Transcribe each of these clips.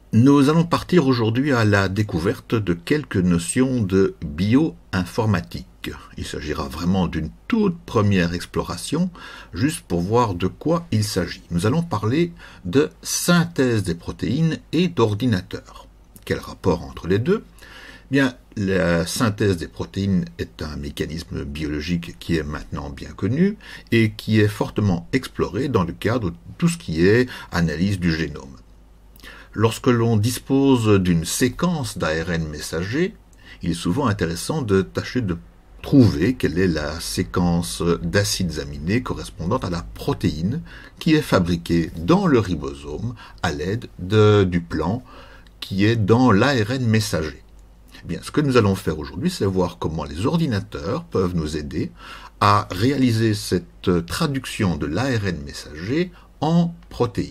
Nous allons partir aujourd'hui à la découverte de quelques notions de bioinformatique. Il s'agira vraiment d'une toute première exploration, juste pour voir de quoi il s'agit. Nous allons parler de synthèse des protéines et d'ordinateurs. Quel rapport entre les deux? Bien, la synthèse des protéines est un mécanisme biologique qui est maintenant bien connu et qui est fortement exploré dans le cadre de tout ce qui est analyse du génome. Lorsque l'on dispose d'une séquence d'ARN messager, il est souvent intéressant de tâcher de trouver quelle est la séquence d'acides aminés correspondante à la protéine qui est fabriquée dans le ribosome à l'aide du plan qui est dans l'ARN messager. Bien, ce que nous allons faire aujourd'hui, c'est voir comment les ordinateurs peuvent nous aider à réaliser cette traduction de l'ARN messager en protéines.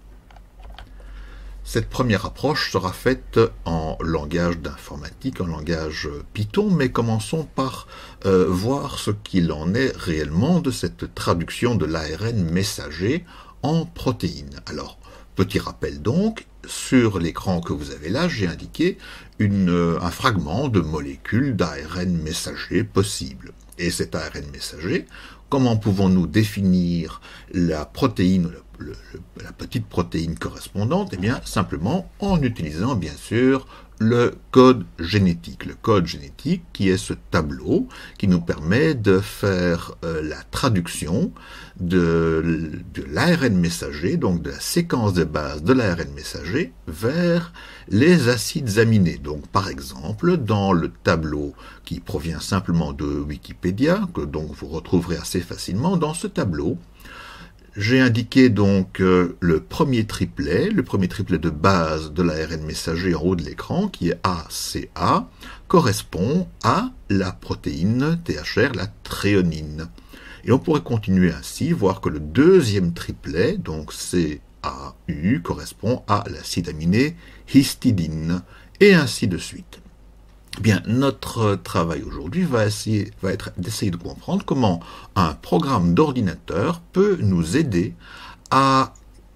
Cette première approche sera faite en langage d'informatique, en langage Python, mais commençons par voir ce qu'il en est réellement de cette traduction de l'ARN messager en protéines. Alors, petit rappel donc, sur l'écran que vous avez là, j'ai indiqué un fragment de molécule d'ARN messager possible. Et cet ARN messager, comment pouvons-nous définir la protéine, la petite protéine correspondante? Eh bien, simplement en utilisant, bien sûr, le code génétique. Le code génétique qui est ce tableau qui nous permet de faire la traduction de l'ARN messager, donc de la séquence de base de l'ARN messager, vers les acides aminés. Donc, par exemple, dans le tableau qui provient simplement de Wikipédia, que donc vous retrouverez assez facilement, dans ce tableau, j'ai indiqué donc le premier triplet de base de l'ARN messager en haut de l'écran, qui est ACA, correspond à la protéine THR, la thréonine. Et on pourrait continuer ainsi, voir que le deuxième triplet, donc CAU, correspond à l'acide aminé histidine, et ainsi de suite. Bien, notre travail aujourd'hui va être d'essayer de comprendre comment un programme d'ordinateur peut nous aider à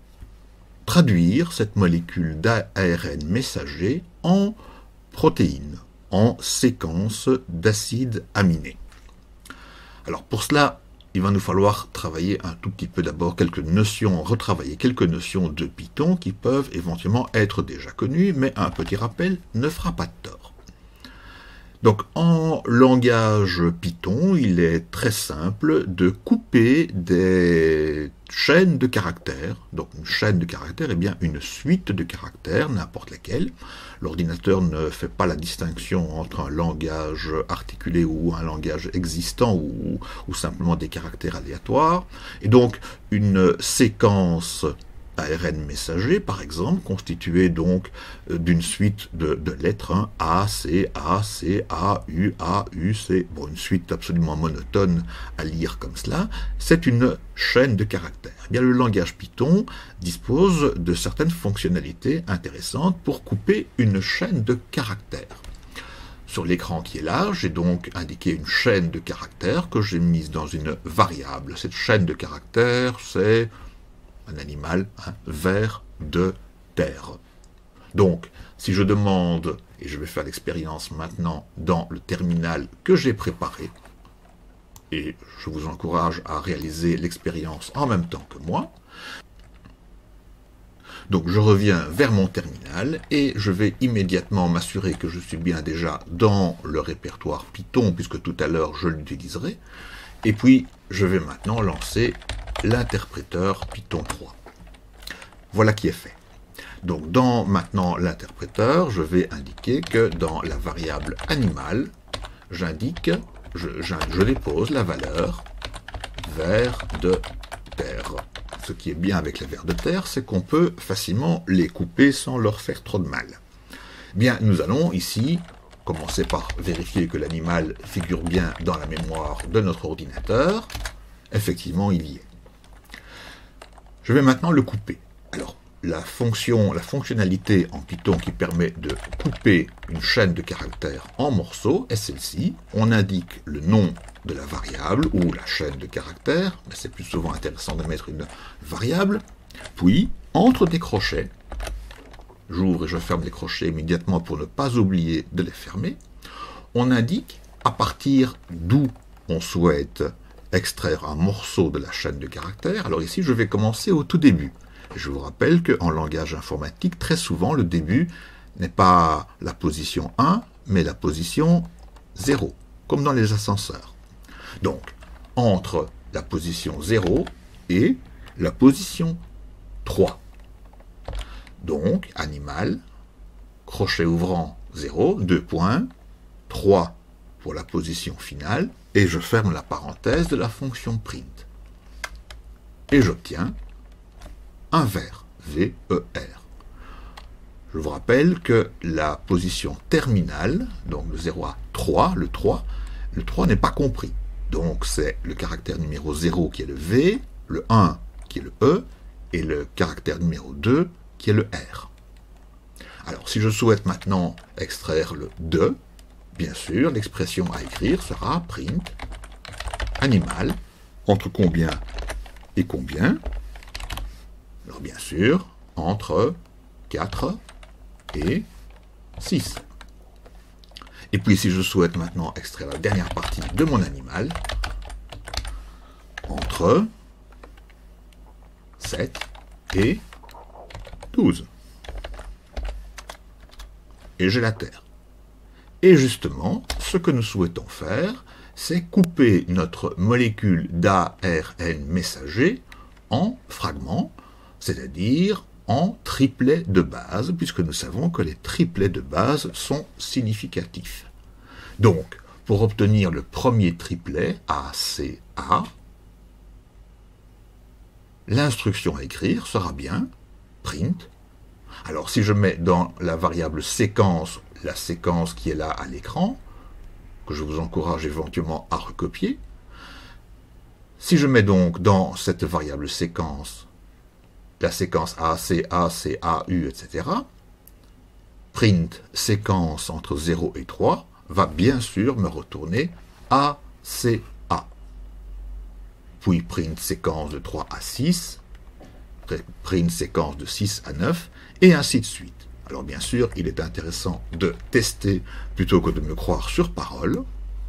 traduire cette molécule d'ARN messager en protéines, en séquence d'acides aminés. Alors pour cela, il va nous falloir travailler un tout petit peu d'abord retravailler quelques notions de Python qui peuvent éventuellement être déjà connues, mais un petit rappel ne fera pas de tort. Donc en langage Python, il est très simple de couper des chaînes de caractères. Donc une chaîne de caractères est bien une suite de caractères, n'importe laquelle. L'ordinateur ne fait pas la distinction entre un langage articulé ou un langage existant ou simplement des caractères aléatoires. Et donc une séquence ARN messager, par exemple, constitué donc d'une suite de lettres, A, C, A, C, A, U, A, U, C, bon, une suite absolument monotone à lire comme cela, c'est une chaîne de caractères. Eh bien, le langage Python dispose de certaines fonctionnalités intéressantes pour couper une chaîne de caractères. Sur l'écran qui est là, j'ai donc indiqué une chaîne de caractères que j'ai mise dans une variable. Cette chaîne de caractères, c'est un animal, un ver de terre. Donc, si je demande, et je vais faire l'expérience maintenant dans le terminal que j'ai préparé, et je vous encourage à réaliser l'expérience en même temps que moi, donc je reviens vers mon terminal et je vais immédiatement m'assurer que je suis bien déjà dans le répertoire Python, puisque tout à l'heure je l'utiliserai, et puis je vais maintenant lancer l'interpréteur Python 3. Voilà qui est fait. Donc dans maintenant l'interpréteur, je vais indiquer que dans la variable animal, je dépose la valeur ver de terre. Ce qui est bien avec les vers de terre, c'est qu'on peut facilement les couper sans leur faire trop de mal. Bien, nous allons ici commencer par vérifier que l'animal figure bien dans la mémoire de notre ordinateur. Effectivement, il y est. Je vais maintenant le couper. Alors, la fonctionnalité en Python qui permet de couper une chaîne de caractères en morceaux est celle-ci. On indique le nom de la variable ou la chaîne de caractères, mais c'est plus souvent intéressant de mettre une variable. Puis, entre des crochets, j'ouvre et je ferme les crochets immédiatement pour ne pas oublier de les fermer, on indique à partir d'où on souhaite extraire un morceau de la chaîne de caractères. Alors ici, je vais commencer au tout début. Je vous rappelle qu'en langage informatique, très souvent, le début n'est pas la position 1, mais la position 0, comme dans les ascenseurs. Donc, entre la position 0 et la position 3. Donc, animal, crochet ouvrant 0, 2 points, 3 pour la position finale, et je ferme la parenthèse de la fonction print. Et j'obtiens un ver, V-E-R. Je vous rappelle que la position terminale, donc le 0 à 3, le 3 n'est pas compris. Donc c'est le caractère numéro 0 qui est le V, le 1 qui est le E, et le caractère numéro 2 qui est le R. Alors si je souhaite maintenant extraire le 2, bien sûr, l'expression à écrire sera print animal entre combien et combien. Alors bien sûr, entre 4 et 6. Et puis si je souhaite maintenant extraire la dernière partie de mon animal, entre 7 et 12. Et j'ai la Terre. Et justement, ce que nous souhaitons faire, c'est couper notre molécule d'ARN messager en fragments, c'est-à-dire en triplets de base, puisque nous savons que les triplets de base sont significatifs. Donc, pour obtenir le premier triplet, ACA, l'instruction à écrire sera bien print. Alors, si je mets dans la variable séquence la séquence qui est là à l'écran, que je vous encourage éventuellement à recopier, si je mets donc dans cette variable séquence la séquence AC, AC, AU, etc., print séquence entre 0 et 3 va bien sûr me retourner ACA. Puis print séquence de 3 à 6, print séquence de 6 à 9, et ainsi de suite. Alors bien sûr, il est intéressant de tester plutôt que de me croire sur parole.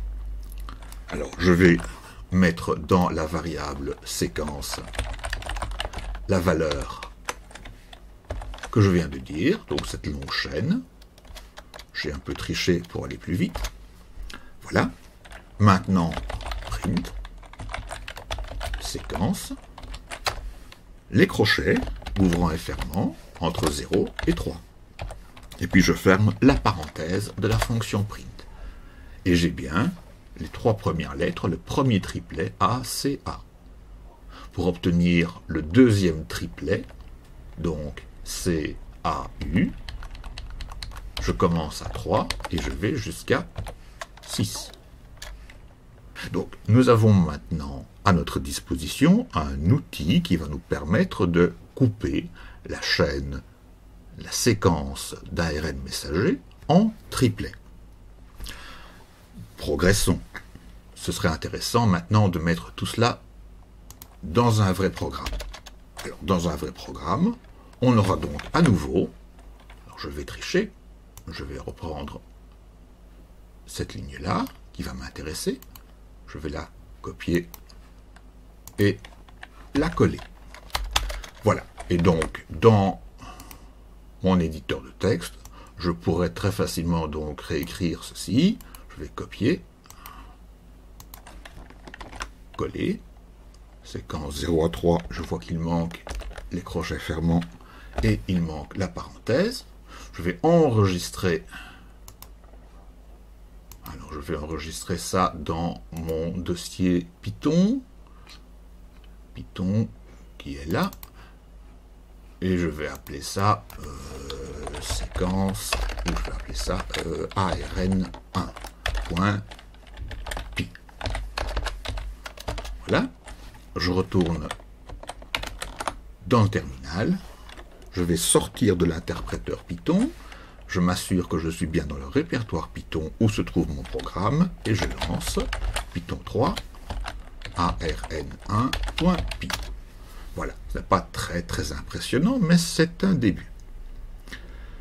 Alors je vais mettre dans la variable séquence la valeur que je viens de dire, donc cette longue chaîne. J'ai un peu triché pour aller plus vite. Voilà. Maintenant, print, séquence, les crochets, ouvrant et fermant, entre 0 et 3. Et puis je ferme la parenthèse de la fonction print. Et j'ai bien les 3 premières lettres, le premier triplet ACA. Pour obtenir le deuxième triplet, donc CAU, je commence à 3 et je vais jusqu'à 6. Donc nous avons maintenant à notre disposition un outil qui va nous permettre de couper la chaîne, la séquence d'ARN messager en triplets. Progressons. Ce serait intéressant maintenant de mettre tout cela dans un vrai programme. Alors, dans un vrai programme, on aura donc à nouveau, alors je vais tricher, je vais reprendre cette ligne-là, qui va m'intéresser, je vais la copier et la coller. Voilà, et donc, dans mon éditeur de texte, je pourrais très facilement donc réécrire ceci, je vais copier, coller, séquence 0 à 3, je vois qu'il manque les crochets fermants et il manque la parenthèse. Je vais enregistrer. Alors je vais enregistrer ça dans mon dossier Python. Python qui est là. Et je vais appeler ça séquence, ou je vais appeler ça ARN1.py. Voilà. Je retourne dans le terminal, je vais sortir de l'interpréteur Python, je m'assure que je suis bien dans le répertoire Python où se trouve mon programme, et je lance Python 3 ARN1.py. Voilà, ce n'est pas très impressionnant, mais c'est un début.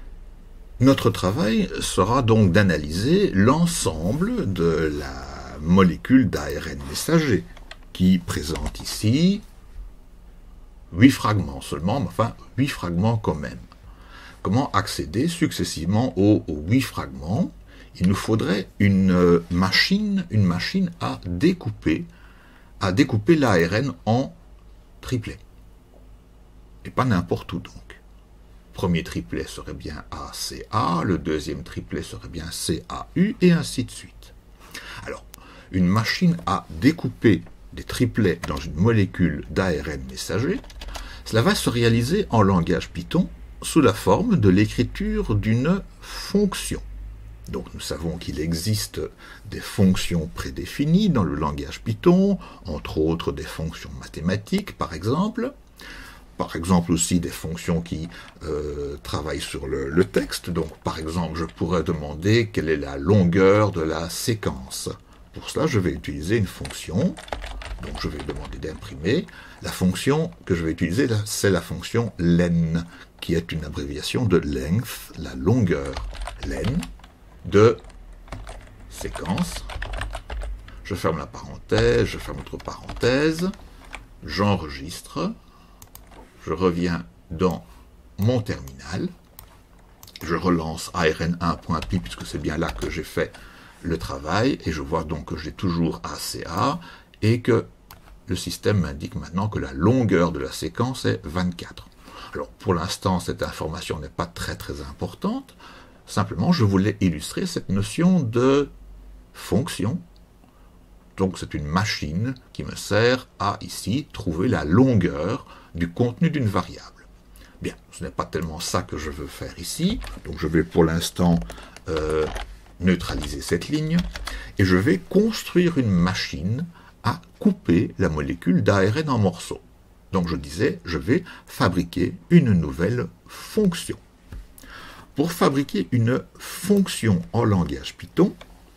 Notre travail sera donc d'analyser l'ensemble de la molécule d'ARN messager, qui présente ici 8 fragments seulement, mais enfin 8 fragments quand même. Comment accéder successivement aux 8 fragments? Il nous faudrait une machine à découper l'ARN en triplets. Et pas n'importe où donc. Premier triplet serait bien ACA, le deuxième triplet serait bien CAU, et ainsi de suite. Alors, une machine à découper des triplets dans une molécule d'ARN messager, cela va se réaliser en langage Python sous la forme de l'écriture d'une fonction. Donc nous savons qu'il existe des fonctions prédéfinies dans le langage Python, entre autres des fonctions mathématiques par exemple aussi des fonctions qui travaillent sur le texte. Donc par exemple je pourrais demander quelle est la longueur de la séquence. Pour cela je vais utiliser une fonction, donc je vais demander d'imprimer. La fonction que je vais utiliser c'est la fonction len, qui est une abréviation de length, la longueur, len, de séquence. Je ferme la parenthèse, je ferme l'autre parenthèse, j'enregistre, je reviens dans mon terminal, je relance arn1.py puisque c'est bien là que j'ai fait le travail, et je vois donc que j'ai toujours ACA et que le système m'indique maintenant que la longueur de la séquence est 24. Alors pour l'instant cette information n'est pas très importante, simplement je voulais illustrer cette notion de fonction. Donc c'est une machine qui me sert à ici trouver la longueur du contenu d'une variable. Bien, ce n'est pas tellement ça que je veux faire ici, donc je vais pour l'instant neutraliser cette ligne, et je vais construire une machine à couper la molécule d'ARN en morceaux. Donc je disais, je vais fabriquer une nouvelle fonction. Pour fabriquer une fonction en langage Python,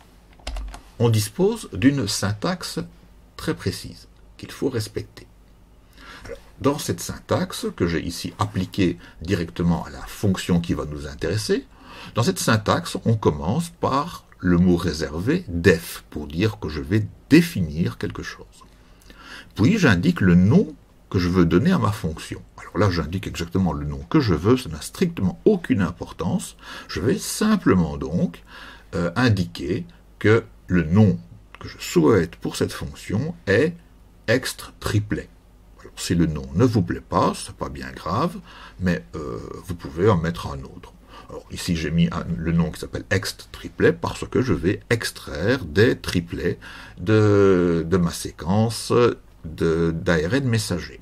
on dispose d'une syntaxe très précise qu'il faut respecter. Alors, dans cette syntaxe, que j'ai ici appliquée directement à la fonction qui va nous intéresser, dans cette syntaxe, on commence par le mot réservé def, pour dire que je vais définir quelque chose. Puis j'indique le nom que je veux donner à ma fonction. Alors là, j'indique exactement le nom que je veux, ça n'a strictement aucune importance. Je vais simplement donc indiquer que le nom que je souhaite pour cette fonction est extra triplet. Alors, si le nom ne vous plaît pas, c'est pas bien grave, mais vous pouvez en mettre un autre. Alors ici j'ai mis le nom qui s'appelle ext triplet parce que je vais extraire des triplets de ma séquence d'ARN messager.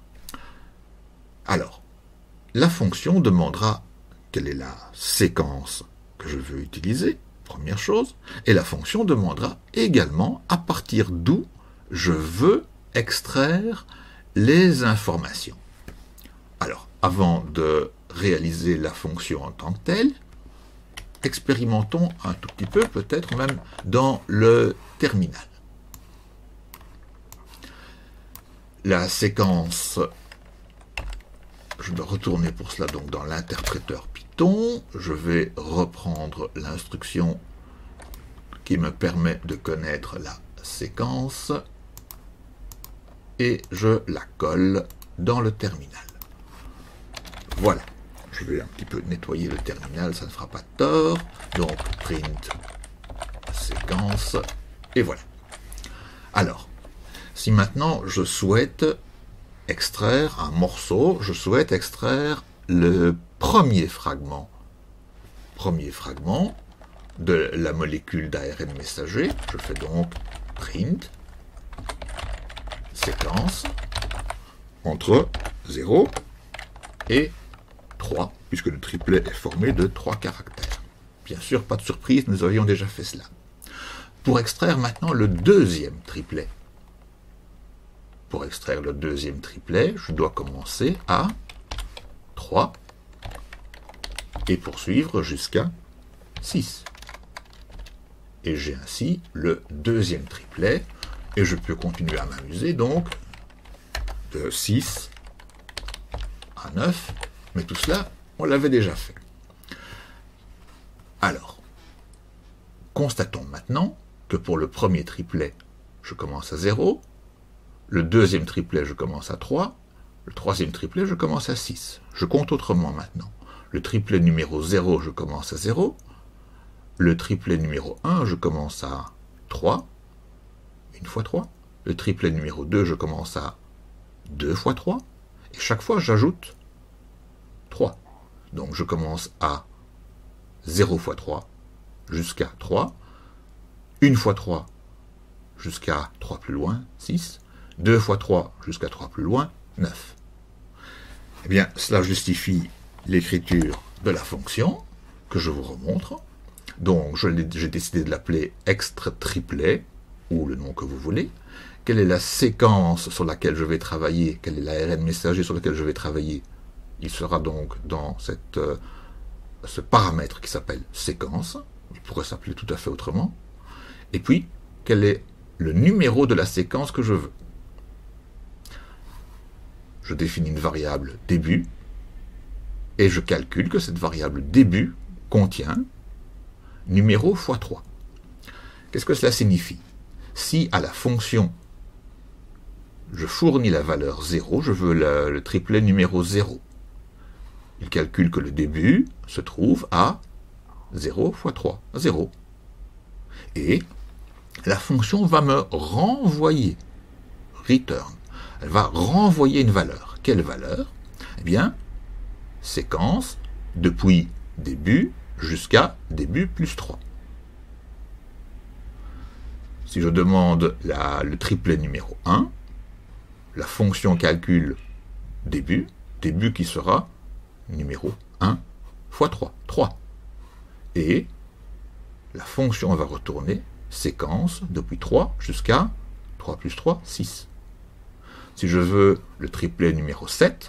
Alors, la fonction demandera quelle est la séquence que je veux utiliser, première chose, et la fonction demandera également à partir d'où je veux extraire les informations. Alors, avant de réaliser la fonction en tant que telle, expérimentons un tout petit peu, peut-être même dans le terminal. La séquence, je dois retourner pour cela donc dans l'interpréteur Python, je vais reprendre l'instruction qui me permet de connaître la séquence et je la colle dans le terminal. Voilà. Je vais un petit peu nettoyer le terminal, ça ne fera pas de tort. Donc, print séquence, et voilà. Alors, si maintenant je souhaite extraire un morceau, je souhaite extraire le premier fragment de la molécule d'ARN messager, je fais donc print séquence entre 0 et 3, puisque le triplet est formé de 3 caractères. Bien sûr, pas de surprise, nous avions déjà fait cela. Pour extraire maintenant le deuxième triplet, je dois commencer à 3 et poursuivre jusqu'à 6. Et j'ai ainsi le deuxième triplet, et je peux continuer à m'amuser donc de 6 à 9, mais tout cela, on l'avait déjà fait. Alors, constatons maintenant que pour le premier triplet, je commence à 0, le deuxième triplet, je commence à 3, le troisième triplet, je commence à 6. Je compte autrement maintenant. Le triplet numéro 0, je commence à 0, le triplet numéro 1, je commence à 3, une fois 3, le triplet numéro 2, je commence à 2 fois 3, et chaque fois, j'ajoute 3. Donc, je commence à 0 fois 3 jusqu'à 3, 1 fois 3 jusqu'à 3 plus loin, 6, 2 fois 3 jusqu'à 3 plus loin, 9. Eh bien, cela justifie l'écriture de la fonction que je vous remontre. Donc, j'ai décidé de l'appeler extra triplet, ou le nom que vous voulez. Quelle est la séquence sur laquelle je vais travailler? Quel est l'ARN messager sur lequel je vais travailler? Il sera donc dans ce paramètre qui s'appelle séquence. Il pourrait s'appeler tout à fait autrement. Et puis, quel est le numéro de la séquence que je veux? Je définis une variable début et je calcule que cette variable début contient numéro fois 3. Qu'est-ce que cela signifie? Si à la fonction je fournis la valeur 0, je veux le triplet numéro 0. Il calcule que le début se trouve à 0 fois 3, 0. Et la fonction va me renvoyer, return, elle va renvoyer une valeur. Quelle valeur? Eh bien, séquence depuis début jusqu'à début plus 3. Si je demande le triplet numéro 1, la fonction calcule début qui sera numéro 1 fois 3, 3. Et la fonction va retourner séquence depuis 3 jusqu'à 3 plus 3, 6. Si je veux le triplet numéro 7,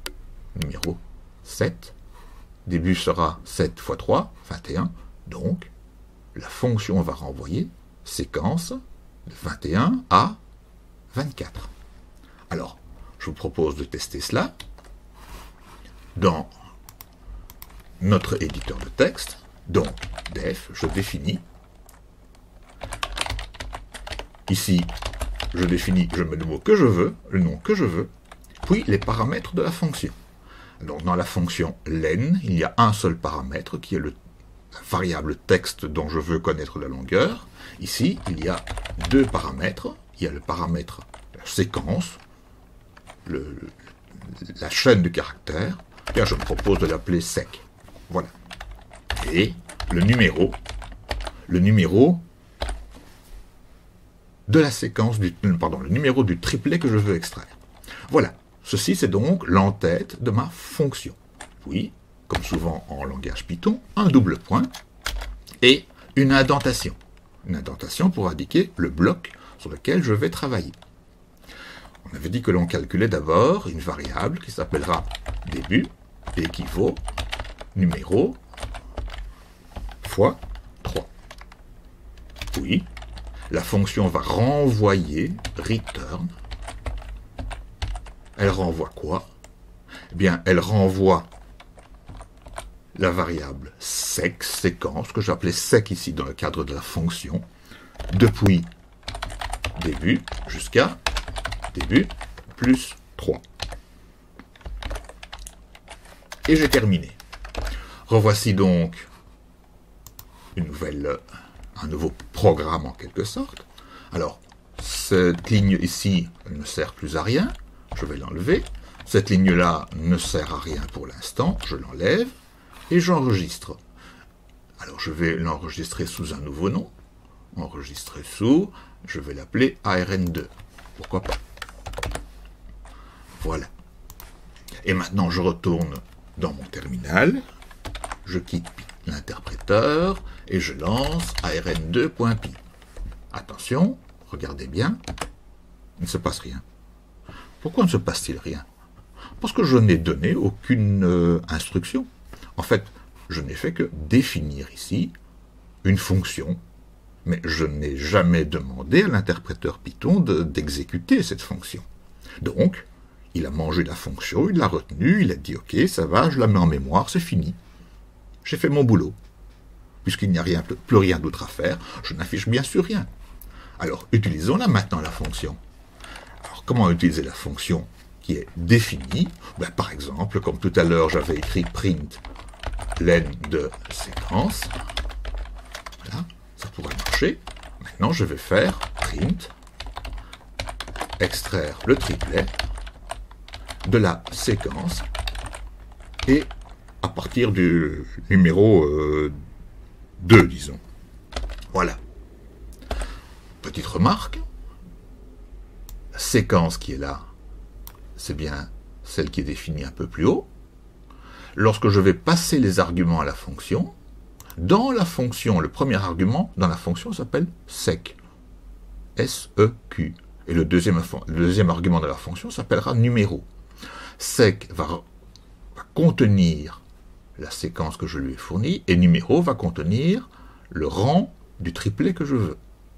début sera 7 fois 3, 21, donc la fonction va renvoyer séquence de 21 à 24. Alors, je vous propose de tester cela dans notre éditeur de texte. Donc, def, je définis. Ici, je définis, je mets le mot que je veux, le nom que je veux, puis les paramètres de la fonction. Donc, dans la fonction len, il y a un seul paramètre qui est la variable texte dont je veux connaître la longueur. Ici, il y a deux paramètres. Il y a le paramètre la séquence, la chaîne de caractères. Là, je me propose de l'appeler sec. Voilà. Et le numéro de la séquence le numéro du triplet que je veux extraire. Voilà. Ceci, c'est donc l'entête de ma fonction. Oui, comme souvent en langage Python, un double point et une indentation. Une indentation pour indiquer le bloc sur lequel je vais travailler. On avait dit que l'on calculait d'abord une variable qui s'appellera début et qui vaut numéro fois 3. Oui, la fonction va renvoyer return. Elle renvoie quoi? Eh bien, elle renvoie la variable sec, séquence, que j'appelais sec ici dans le cadre de la fonction, depuis début jusqu'à début plus 3. Et j'ai terminé. Revoici donc un nouveau programme en quelque sorte. Alors, cette ligne ici ne sert plus à rien. Je vais l'enlever. Cette ligne-là ne sert à rien pour l'instant. Je l'enlève et j'enregistre. Alors, je vais l'enregistrer sous un nouveau nom. Enregistrer sous, je vais l'appeler ARN2. Pourquoi pas? Voilà. Et maintenant, je retourne dans mon terminal. Je quitte l'interpréteur et je lance arn2.py. Attention, regardez bien, il ne se passe rien. Pourquoi ne se passe-t-il rien? Parce que je n'ai donné aucune instruction. En fait, je n'ai fait que définir ici une fonction, mais je n'ai jamais demandé à l'interpréteur Python d'exécuter cette fonction. Donc, il a mangé la fonction, il l'a retenue, il a dit « Ok, ça va, je la mets en mémoire, c'est fini. J'ai fait mon boulot. » puisqu'il n'y a plus rien d'autre à faire, je n'affiche bien sûr rien. Alors, utilisons-la maintenant, la fonction. Alors, comment utiliser la fonction qui est définie? Par exemple, comme tout à l'heure, j'avais écrit print len de séquence. Voilà, ça pourrait marcher. Maintenant, je vais faire print extraire le triplet de la séquence et à partir du numéro 2, disons. Voilà. Petite remarque, la séquence qui est là, c'est bien celle qui est définie un peu plus haut. Lorsque je vais passer les arguments à la fonction, dans la fonction, le premier argument dans la fonction s'appelle sec, S-E-Q. Et le deuxième argument de la fonction s'appellera numéro. Sec va contenir la séquence que je lui ai fournie, et numéro va contenir le rang du triplet que je veux.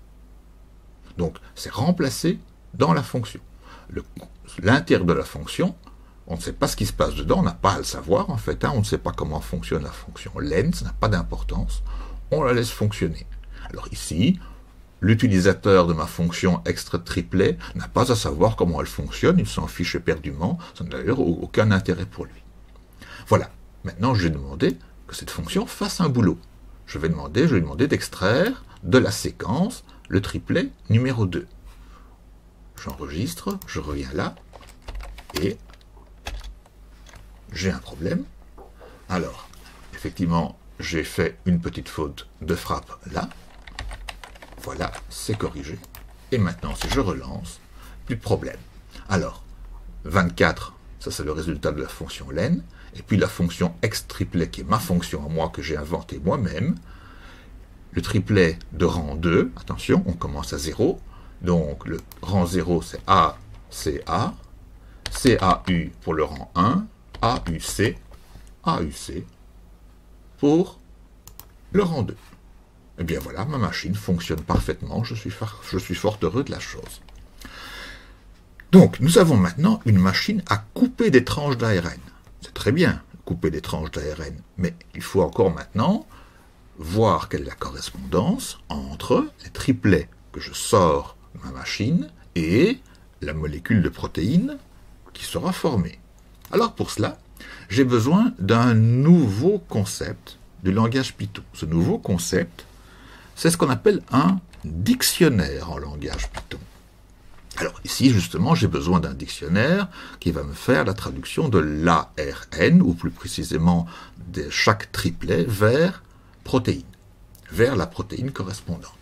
Donc, c'est remplacé dans la fonction. L'intérieur de la fonction, on ne sait pas ce qui se passe dedans, on n'a pas à le savoir en fait, on ne sait pas comment fonctionne la fonction len, ça n'a pas d'importance, on la laisse fonctionner. Alors ici, l'utilisateur de ma fonction extra triplet n'a pas à savoir comment elle fonctionne, il s'en fiche éperdument, ça n'a d'ailleurs aucun intérêt pour lui. Voilà, maintenant je vais demander que cette fonction fasse un boulot. Je vais lui demander d'extraire de la séquence le triplet numéro 2. J'enregistre, je reviens là, et j'ai un problème. Alors, effectivement, j'ai fait une petite faute de frappe là. Voilà, c'est corrigé. Et maintenant, si je relance, plus de problème. Alors, 24, ça c'est le résultat de la fonction len, et puis la fonction extriplet, qui est ma fonction à moi, que j'ai inventée moi-même. Le triplet de rang 2, attention, on commence à 0, donc le rang 0 c'est A, C, A, C, A, U pour le rang 1, A, U, C pour le rang 2. Et bien voilà, ma machine fonctionne parfaitement, je suis fort heureux de la chose. Donc, nous avons maintenant une machine à couper des tranches d'ARN. C'est très bien, couper des tranches d'ARN, mais il faut encore maintenant voir quelle est la correspondance entre les triplets que je sors de ma machine et la molécule de protéine qui sera formée. Alors pour cela, j'ai besoin d'un nouveau concept du langage Python. Ce nouveau concept, c'est ce qu'on appelle un dictionnaire en langage Python. Alors ici, justement, j'ai besoin d'un dictionnaire qui va me faire la traduction de l'ARN, ou plus précisément de chaque triplet, vers protéine, vers la protéine correspondante.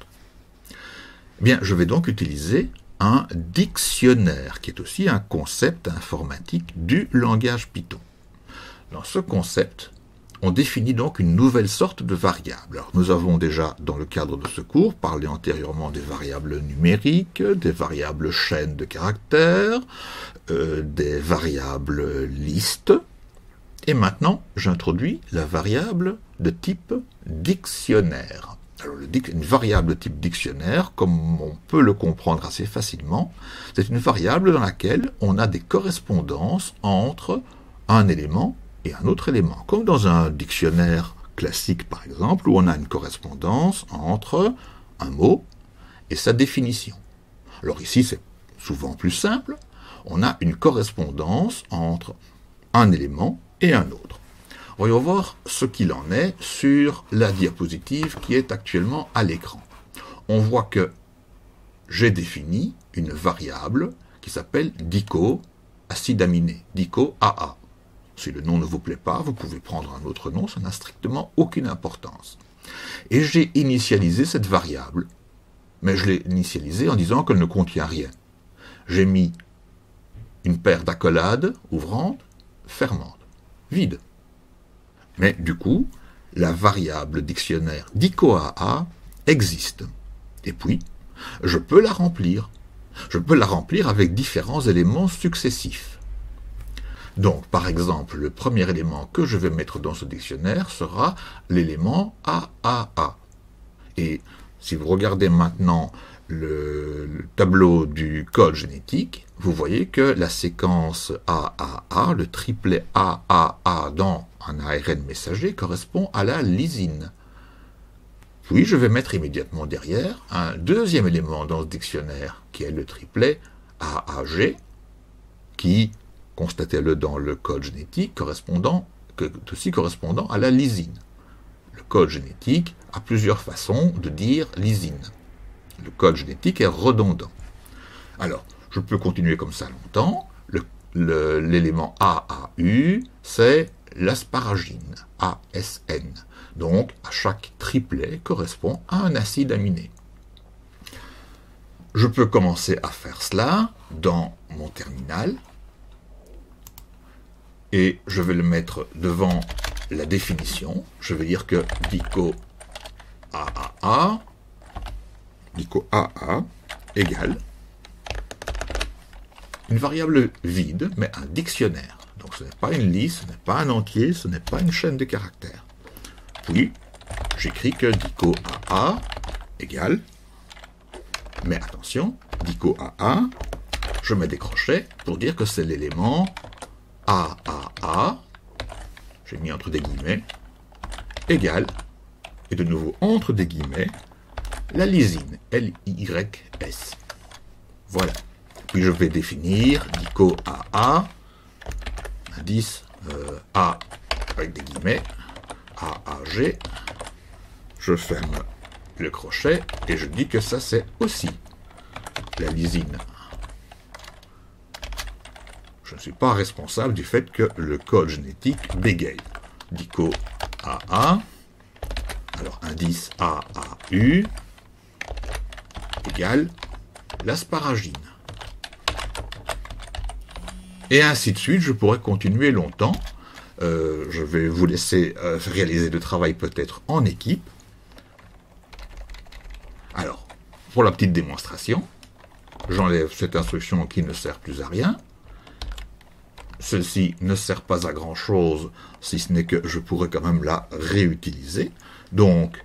Eh bien, je vais donc utiliser un dictionnaire, qui est aussi un concept informatique du langage Python. Dans ce concept, on définit donc une nouvelle sorte de variable. Alors, nous avons déjà, dans le cadre de ce cours, parlé antérieurement des variables numériques, des variables chaînes de caractères, des variables listes, et maintenant, j'introduis la variable de type dictionnaire. Alors, une variable de type dictionnaire, comme on peut le comprendre assez facilement, c'est une variable dans laquelle on a des correspondances entre un élément et un autre élément, comme dans un dictionnaire classique par exemple, où on a une correspondance entre un mot et sa définition. Alors ici c'est souvent plus simple, on a une correspondance entre un élément et un autre. Voyons voir ce qu'il en est sur la diapositive qui est actuellement à l'écran. On voit que j'ai défini une variable qui s'appelle dico acide aminé, dico AA. Si le nom ne vous plaît pas, vous pouvez prendre un autre nom, ça n'a strictement aucune importance. Et j'ai initialisé cette variable, mais je l'ai initialisée en disant qu'elle ne contient rien. J'ai mis une paire d'accolades ouvrantes, fermantes, vides. Mais du coup, la variable dictionnaire dicoaa existe. Et puis, je peux la remplir. Je peux la remplir avec différents éléments successifs. Donc, par exemple, le premier élément que je vais mettre dans ce dictionnaire sera l'élément AAA. Et si vous regardez maintenant le tableau du code génétique, vous voyez que la séquence AAA, le triplet AAA dans un ARN messager, correspond à la lysine. Puis je vais mettre immédiatement derrière un deuxième élément dans ce dictionnaire, qui est le triplet AAG, qui, constatez-le dans le code génétique, correspondant à la lysine. Le code génétique a plusieurs façons de dire lysine. Le code génétique est redondant. Alors, je peux continuer comme ça longtemps. L'élément AAU, c'est l'asparagine, ASN. Donc, à chaque triplet correspond à un acide aminé. Je peux commencer à faire cela dans mon terminal. Et je vais le mettre devant la définition. Je vais dire que dico AA égale une variable vide, mais un dictionnaire. Donc ce n'est pas une liste, ce n'est pas un entier, ce n'est pas une chaîne de caractères. Puis, j'écris que dico AA égale, mais attention, dico AA, je mets des crochets pour dire que c'est l'élément AAA, j'ai mis entre des guillemets, égale, et de nouveau entre des guillemets, la lysine, LYS. Voilà. Puis je vais définir dico AA, indice A avec des guillemets, AAG, je ferme le crochet et je dis que ça c'est aussi la lysine. Je ne suis pas responsable du fait que le code génétique bégaye. Dico AA, alors indice AAU, égale l'asparagine. Et ainsi de suite, je pourrais continuer longtemps. Je vais vous laisser réaliser le travail peut-être en équipe. Alors, pour la petite démonstration, j'enlève cette instruction qui ne sert plus à rien. Celle-ci ne sert pas à grand-chose, si ce n'est que je pourrais quand même la réutiliser. Donc,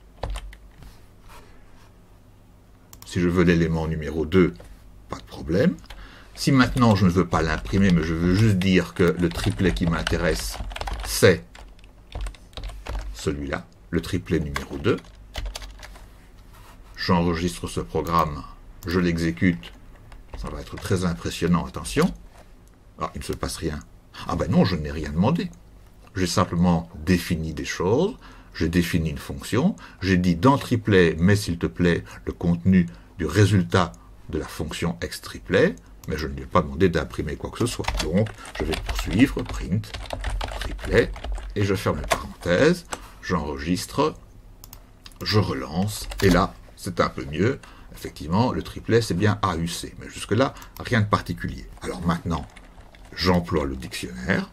si je veux l'élément numéro 2, pas de problème. Si maintenant je ne veux pas l'imprimer, mais je veux juste dire que le triplet qui m'intéresse, c'est celui-là, le triplet numéro 2. J'enregistre ce programme, je l'exécute, ça va être très impressionnant, attention. Ah, il ne se passe rien. Ah ben non, je n'ai rien demandé. J'ai simplement défini des choses, j'ai défini une fonction, j'ai dit dans triplet, mets s'il te plaît le contenu du résultat de la fonction x-triplet, mais je ne lui ai pas demandé d'imprimer quoi que ce soit. Donc, je vais poursuivre, print, triplet, et je ferme la parenthèse, j'enregistre, je relance, et là, c'est un peu mieux. Effectivement, le triplet, c'est bien AUC, mais jusque-là, rien de particulier. Alors maintenant, j'emploie le dictionnaire,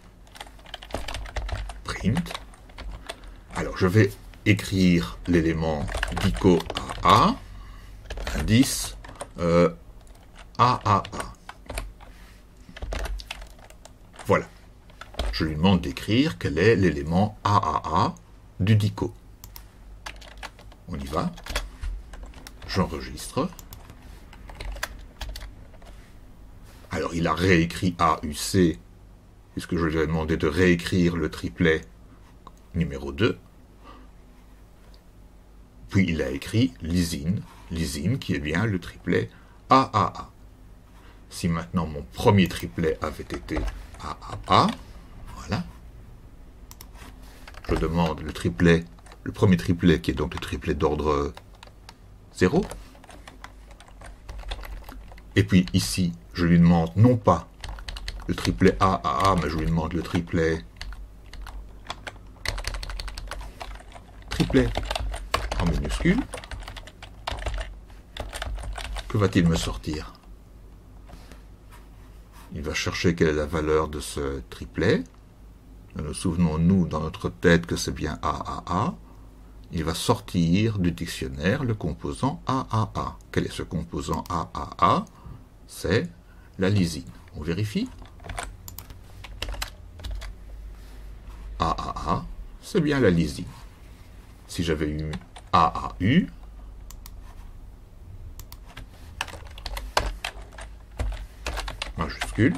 print, alors je vais écrire l'élément dico AA, indice AAA. Voilà. Je lui demande d'écrire quel est l'élément AAA du dico. On y va. J'enregistre. Alors il a réécrit AUC, puisque je lui ai demandé de réécrire le triplet numéro 2. Puis il a écrit lysine, lysine qui est bien le triplet AAA. Si maintenant mon premier triplet avait été AAA, voilà. Je demande le triplet, le premier triplet qui est donc le triplet d'ordre 0. Et puis ici, je lui demande non pas le triplet AAA, mais je lui demande le triplet en minuscule. Que va-t-il me sortir? Il va chercher quelle est la valeur de ce triplet. Nous souvenons-nous dans notre tête que c'est bien AAA. Il va sortir du dictionnaire le composant AAA. Quel est ce composant AAA? C'est la lysine. On vérifie. AAA, c'est bien la lysine. Si j'avais eu AAU, majuscule,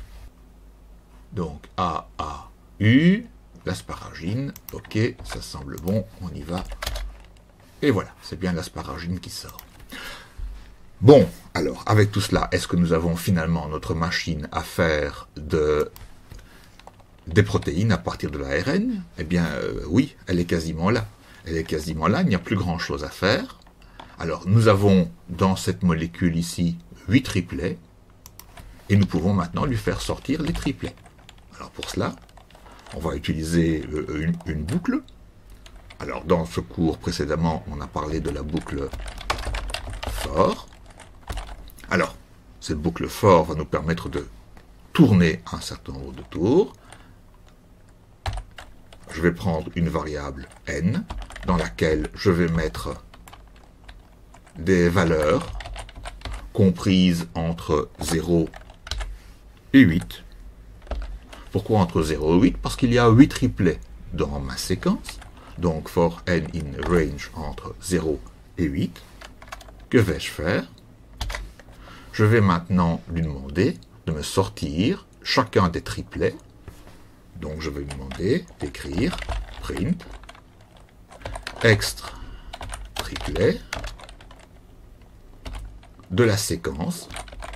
donc AAU, l'asparagine, ok, ça semble bon, on y va, Et voilà, c'est bien l'asparagine qui sort. Bon, alors, avec tout cela, est-ce que nous avons finalement notre machine à faire des protéines à partir de l'ARN? Eh bien, oui, elle est quasiment là. Elle est quasiment là, il n'y a plus grand-chose à faire. Alors, nous avons dans cette molécule ici 8 triplets, et nous pouvons maintenant lui faire sortir les triplets. Alors pour cela, on va utiliser une boucle. Alors dans ce cours précédemment, on a parlé de la boucle for. Alors, cette boucle for va nous permettre de tourner un certain nombre de tours. Je vais prendre une variable n, dans laquelle je vais mettre des valeurs comprises entre 0 et 8. Pourquoi entre 0 et 8? Parce qu'il y a 8 triplets dans ma séquence. Donc, for n in range entre 0 et 8. Que vais-je faire? Je vais maintenant lui demander de me sortir chacun des triplets. Donc, je vais lui demander d'écrire print extra triplet de la séquence.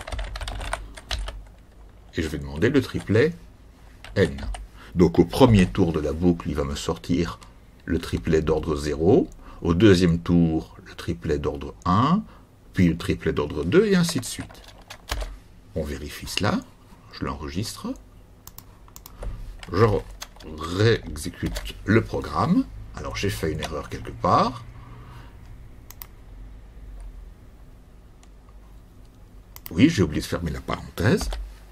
Et je vais demander le triplet n. Donc au premier tour de la boucle, il va me sortir le triplet d'ordre 0. Au deuxième tour, le triplet d'ordre 1, puis le triplet d'ordre 2, et ainsi de suite. On vérifie cela. Je l'enregistre. Je réexécute le programme. Alors j'ai fait une erreur quelque part. Oui, j'ai oublié de fermer la parenthèse.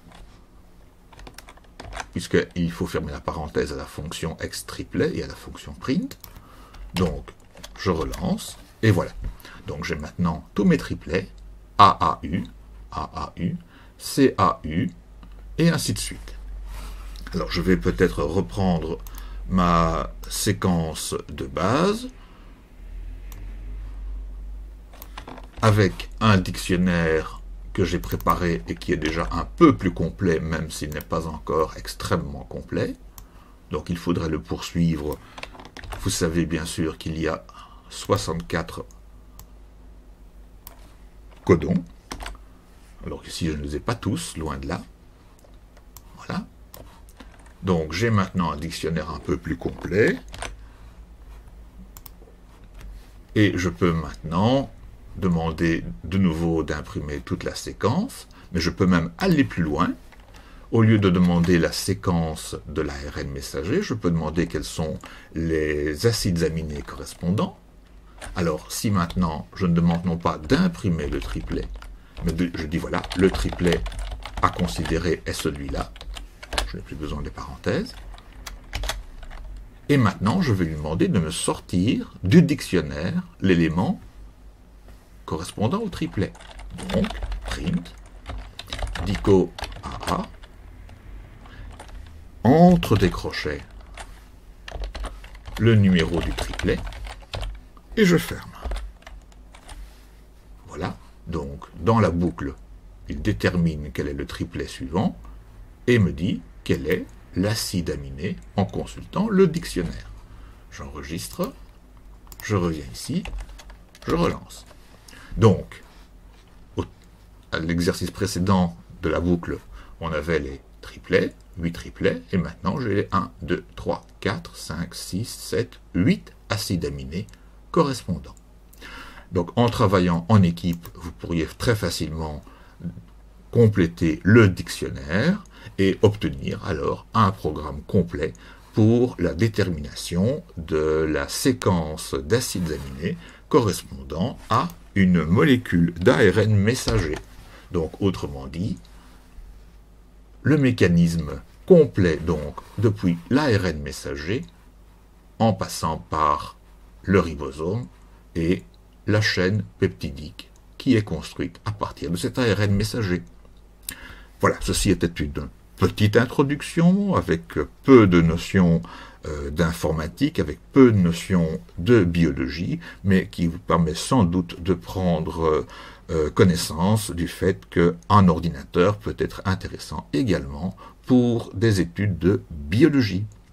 Puisqu'il faut fermer la parenthèse à la fonction extriplet et à la fonction print. Donc, je relance, et voilà. Donc, j'ai maintenant tous mes triplets, AAU, AAU, CAU, et ainsi de suite. Alors, je vais peut-être reprendre ma séquence de base, avec un dictionnaire que j'ai préparé et qui est déjà un peu plus complet, même s'il n'est pas encore extrêmement complet. Donc il faudrait le poursuivre. Vous savez bien sûr qu'il y a 64 codons. Alors ici, je ne les ai pas tous, loin de là. Voilà. Donc j'ai maintenant un dictionnaire un peu plus complet. Et je peux maintenant demander de nouveau d'imprimer toute la séquence, mais je peux même aller plus loin. Au lieu de demander la séquence de l'ARN messager, je peux demander quels sont les acides aminés correspondants. Alors, si maintenant, je ne demande non pas d'imprimer le triplet, mais je dis voilà, le triplet à considérer est celui-là. Je n'ai plus besoin des parenthèses. Et maintenant, je vais lui demander de me sortir du dictionnaire l'élément correspondant au triplet. Donc, print, dico AA, entre des crochets, le numéro du triplet, et je ferme. Voilà, donc dans la boucle, il détermine quel est le triplet suivant, et me dit quel est l'acide aminé en consultant le dictionnaire. J'enregistre, je reviens ici, je relance. Donc, à l'exercice précédent de la boucle, on avait les triplets, 8 triplets, et maintenant j'ai les 1, 2, 3, 4, 5, 6, 7, 8 acides aminés correspondants. Donc en travaillant en équipe, vous pourriez très facilement compléter le dictionnaire et obtenir alors un programme complet pour la détermination de la séquence d'acides aminés correspondant à une molécule d'ARN messager. Donc, autrement dit, le mécanisme complet, donc, depuis l'ARN messager, en passant par le ribosome et la chaîne peptidique qui est construite à partir de cet ARN messager. Voilà, ceci était une petite introduction avec peu de notions d'informatique, avec peu de notions de biologie, mais qui vous permet sans doute de prendre connaissance du fait qu'un ordinateur peut être intéressant également pour des études de biologie.